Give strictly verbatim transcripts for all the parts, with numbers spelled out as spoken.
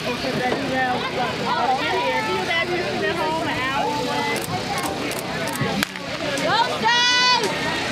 Because that email was like, oh, get here. Can you imagine you sitting at home an hour away? Go, Steve!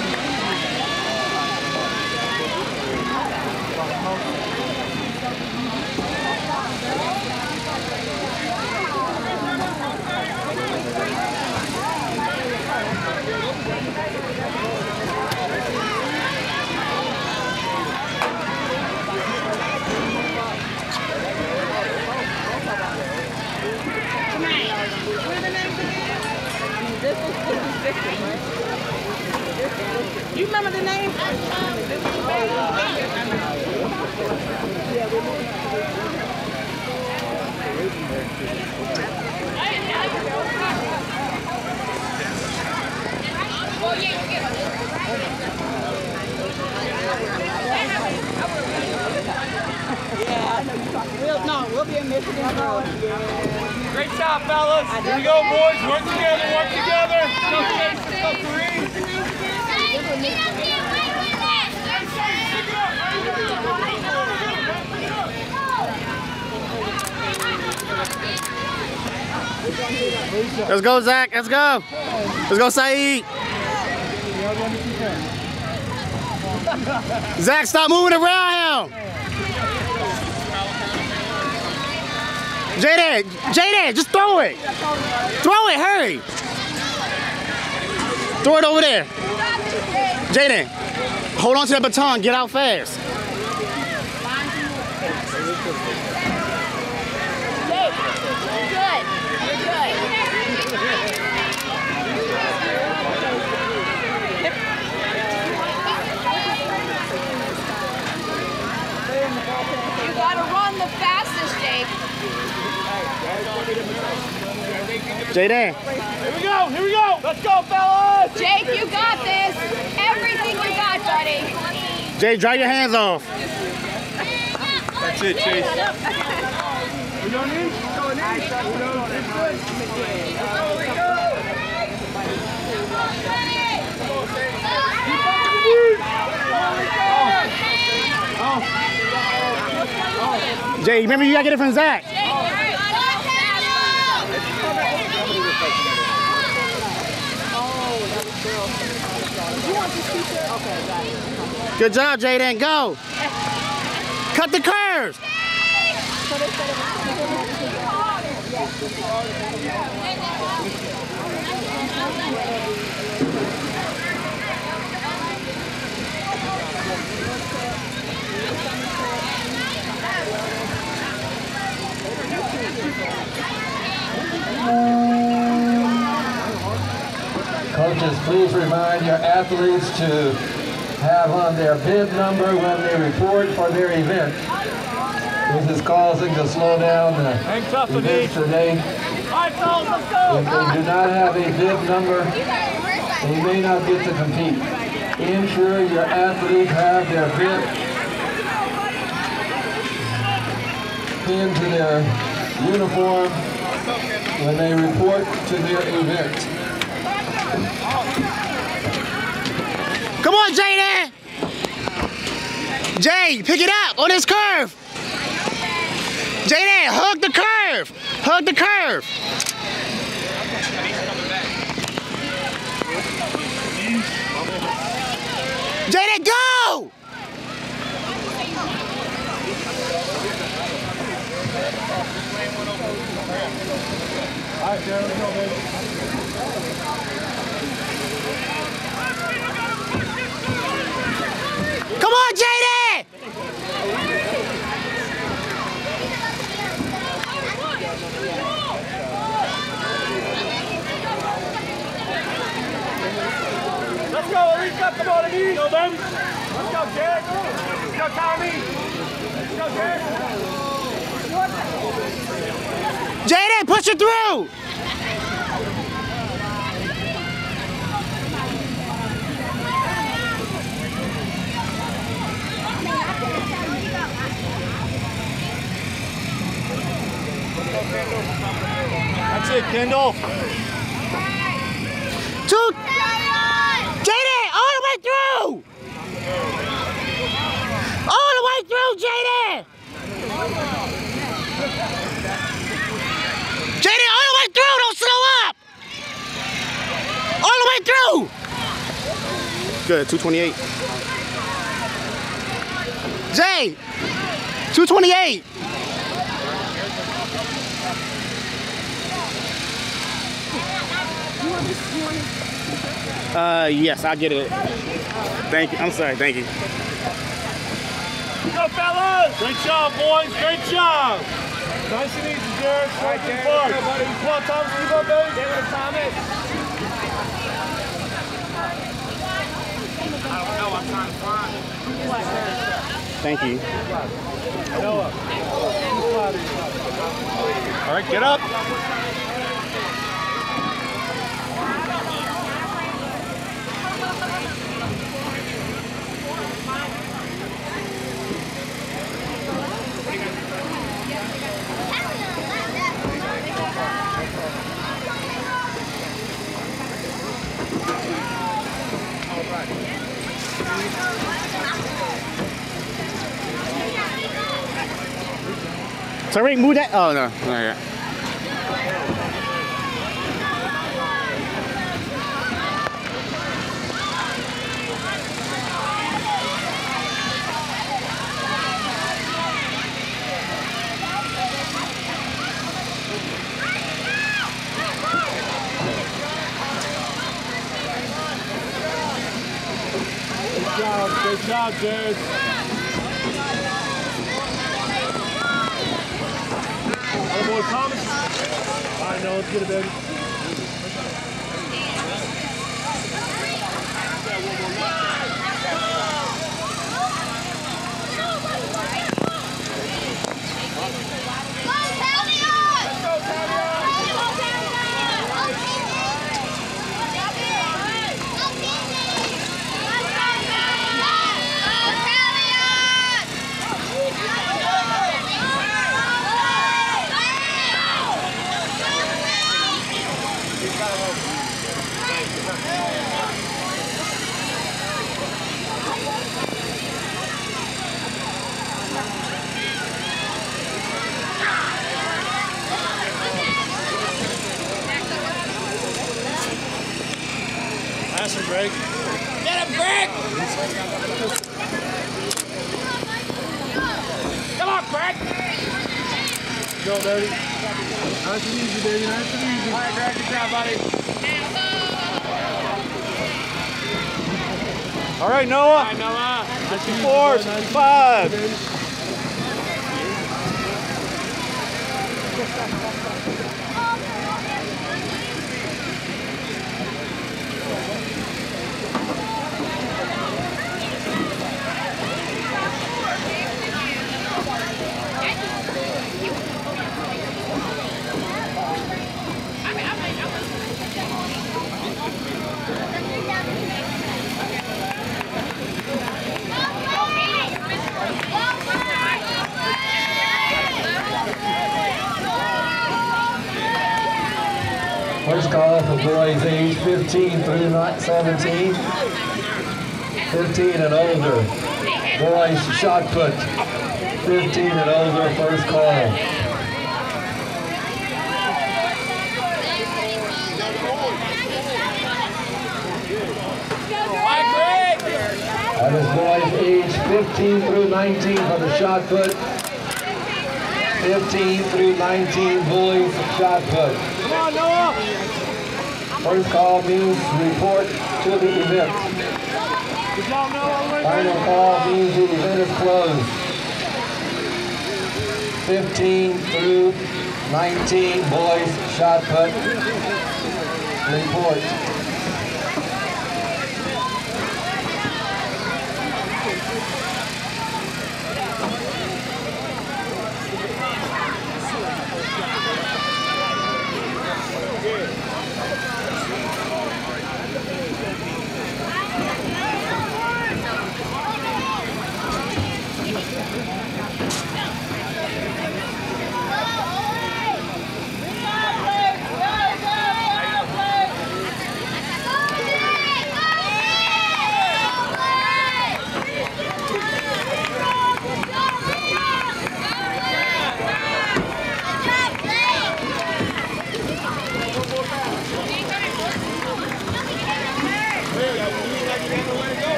You remember the name? We'll, no, we'll be in Michigan. Yeah. Great job, fellas. Here we go, boys. Work together, work together. Let's go, Chase. Let's go, Kareem. Let's go, Zach. Let's go. Let's go, Saeed. Zach, stop moving around him. Jaden, Jaden, just throw it. Throw it, hurry. Throw it over there. Jaden, hold on to that baton. Get out fast. You gotta run the fastest, Jake. Jaden. Here we go, here we go. Let's go, fellas. Jake, you got this. Everything you got, buddy. Jay, dry your hands off. That's it, Chase. We don't need, we don't need. We don't need. Jay, remember you gotta get it from Zach. Good job, Jaden. Go. Cut the curves. Coaches, please remind your athletes to have on their bib number when they report for their event. This is causing to slow down the events today. If they do not have a bib number, they may not get to compete. Ensure your athletes have their bib into their uniform when they report to their event. Come on, Jaden! Jay, pick it up on this curve. Jaden, hug the curve. Hug the curve. Jaden, go! All right, there we go, baby. Come on, Jaden! Let's go, Alicia. Come on, Alicia. Go, baby. Let's go, Jared. Let's go, Tommy. Let's go, Jared. Jaden, push it through! That's it, Kendall. Two. Jaden, all the way through! All the way through, Jaden! Good, two twenty-eight. Jay, two twenty-eight. Uh, yes, I'll get it. Thank you. I'm sorry. Thank you. Go, fellas! Great job, boys. Great job. Nice and easy, Jared. All right, Jared. Come on, Thomas. Keep up, baby. David and Thomas. I don't know. I'm trying to find. Thank you. Noah. All right, get up. Tariq, move that. Oh, no. Not yet. Good job. Good job, Jared. Boy, Thomas. I know, let's get it, baby. Pass him, Greg. Get him, Greg! Come on, Greg! Go, baby. Nice and easy, baby. Nice and easy. All right, Greg. Good job, buddy. All right, Noah. All right, Noah. sixty-four, sixty-five. First call for boys age fifteen through seventeen. fifteen and older. Boys shot put. fifteen and older, first call. That is boys age fifteen through nineteen for the shot put. fifteen through nineteen boys shot put. Come on, Noah! First call means report to the event. Good job, Noah. Final call means the event is closed. fifteen through nineteen boys shot put. Report.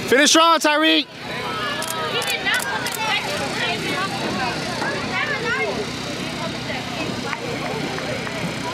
Finish strong, Tyreek.